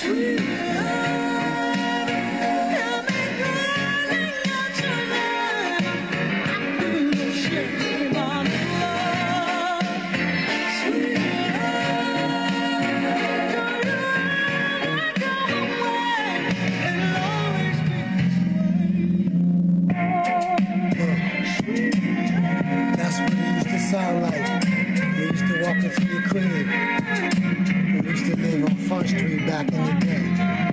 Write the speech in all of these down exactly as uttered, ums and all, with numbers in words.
Sound like we used to walk into your crib. We used to live on Front Street back in the day.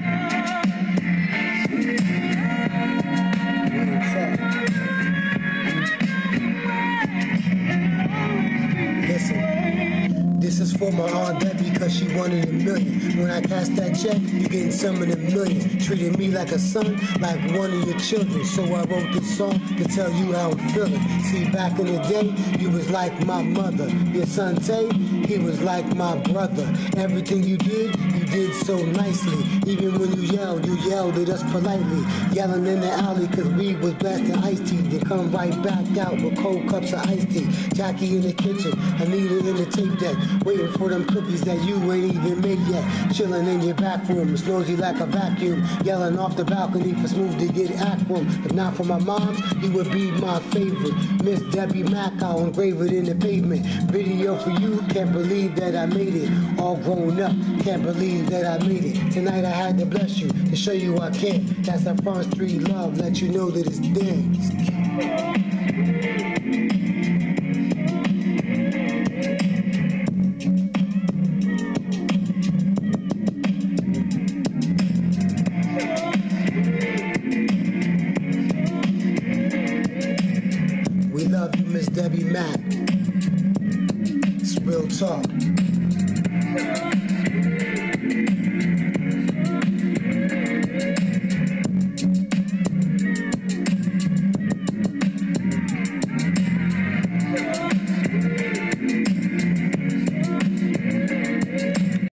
Listen, this is for my Aunt Debbie cause she wanted a million. When I cashed that check, you getting some of the millions. Treated me like a son, like one of your children. So I wrote this song to tell you how I'm feeling. See, back in the day, you was like my mother. Your son Tay, he was like my brother. Everything you did, you did so nicely. Even when you yelled, you yelled at us politely. Yelling in the alley cause we was blasting iced tea. Then come right back out with cold cups of iced tea. Jackie in the kitchen, Anita in the tape deck, waiting for them cookies that you ain't even made yet. Chilling in your back room, it's noisy like a vacuum. Yelling off the balcony for Smooth to get Acroom. If not for my moms, you would be my favorite. Miss Debbie Mackow engraved in the pavement. Video for you, can't believe that I made it. All grown up, can't believe that I made it. Tonight I had to bless you, to show you I care. That's that Front Street love, let you know that it's there.